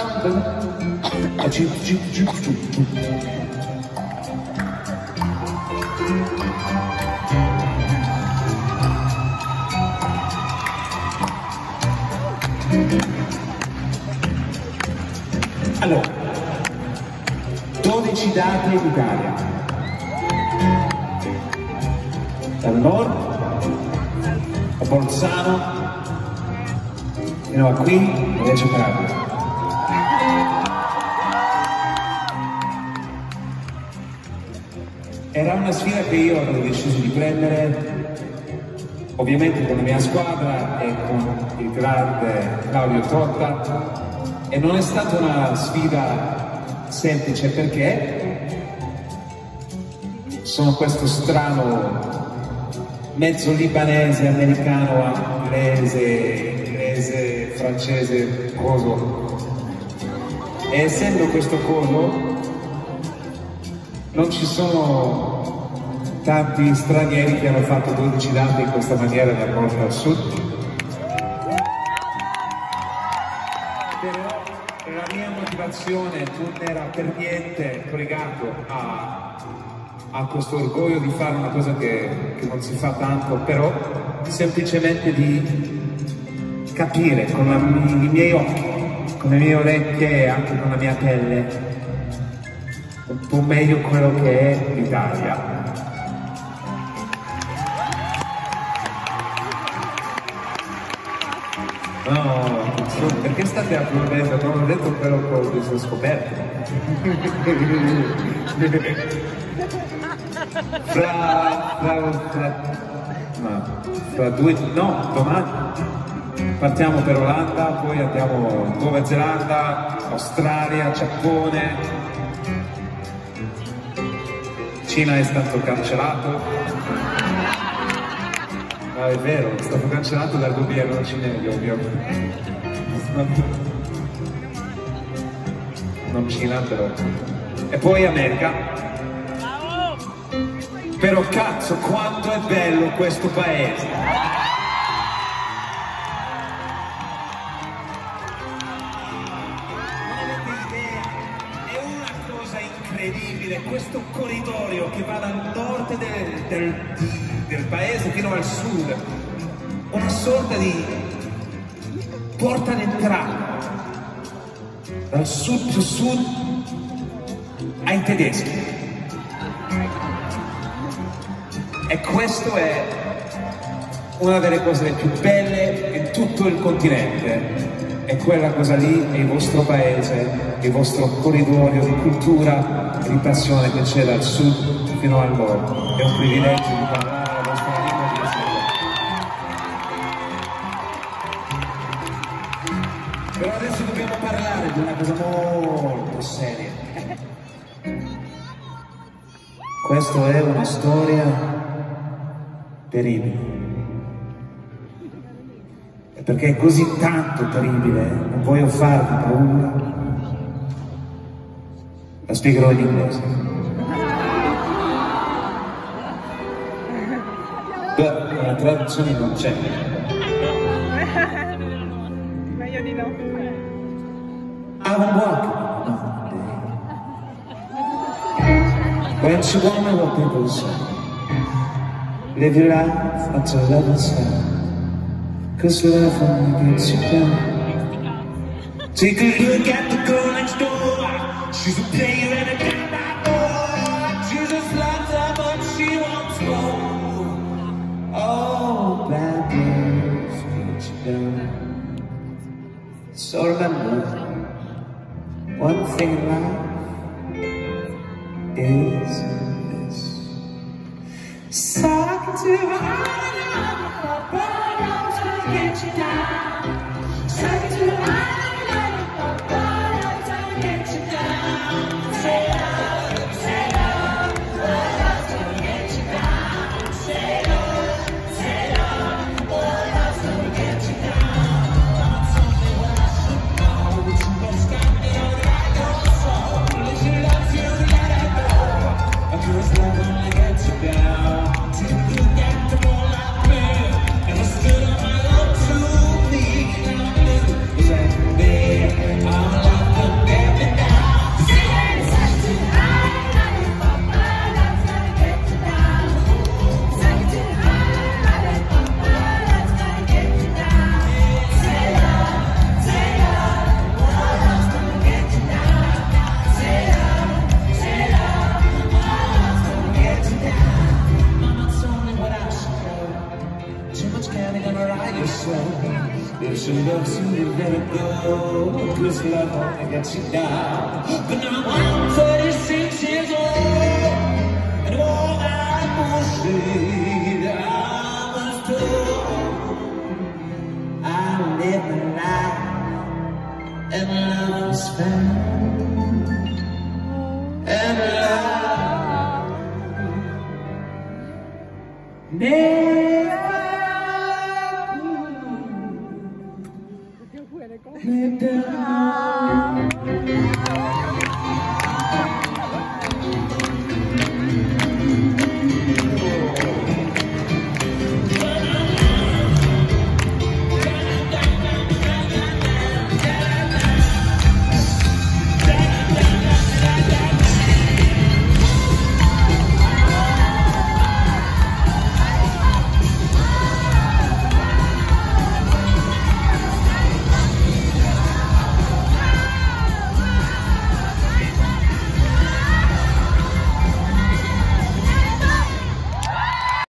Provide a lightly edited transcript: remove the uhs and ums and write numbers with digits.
Allora, 12 date in Italia. Dal nord a Bolzano fino a qui, Reggio Calabria. Era una sfida che io avevo deciso di prendere, ovviamente con la mia squadra e con il grande Claudio Totta, e non è stata una sfida semplice perché sono questo strano mezzo libanese, americano, inglese, francese, coso, e essendo questo coso non ci sono tanti stranieri che hanno fatto 12 date in questa maniera dal nord al sud. Però la mia motivazione non era per niente collegato a questo orgoglio di fare una cosa che non si fa tanto, però semplicemente di capire con i miei occhi, con le mie orecchie e anche con la mia pelle un po' meglio quello che è l'Italia. No, perché state applaudendo? Non ho detto quello che ho scoperto. Domani partiamo per Olanda, poi andiamo Nuova Zelanda, Australia, Giappone. Cina è stato cancellato. No, è vero, è stato cancellato dal governo cinese, ovviamente. Non Cina, però. E poi America. Però cazzo, quanto è bello questo paese! Incredibile, questo corridoio che va dal nord del paese fino al sud, una sorta di porta d'entrata dal sud più sud ai tedeschi, e questo è una delle cose più belle in tutto il continente. E quella cosa lì è il vostro paese, il vostro corridoio di cultura e di passione che c'è dal sud fino al nord. È un privilegio di parlare la vostra lingua di essere. Però adesso dobbiamo parlare di una cosa molto seria. Questa è una storia terribile. Perché è così tanto terribile, non voglio farvi paura. La spiegherò in inglese. La traduzione non c'è. Meglio di no. I was walking one day when she won't know what people say. Live your life until love is found. 'Cause love only gets you down. Take a look at the girl next door. She's a player and a guy by boy. She just loves her but she wants more. Oh, bad girls get you down. So remember, one thing in life is this. Talking to my heart. Get you down. Suck it to the eye, but I'm trying to get you down. Say love, what else can get you down? Say love, what else can get you down? Something what I should know, but you better stop me on the right door. If you love you, let it go. Because love only gets you down. Take a look at the world out there, and it's still let it go, 'cause love only gets you down. But now I'm 36 years old, and all that bullshit I was told. I live my life, and love is found, and love never let down.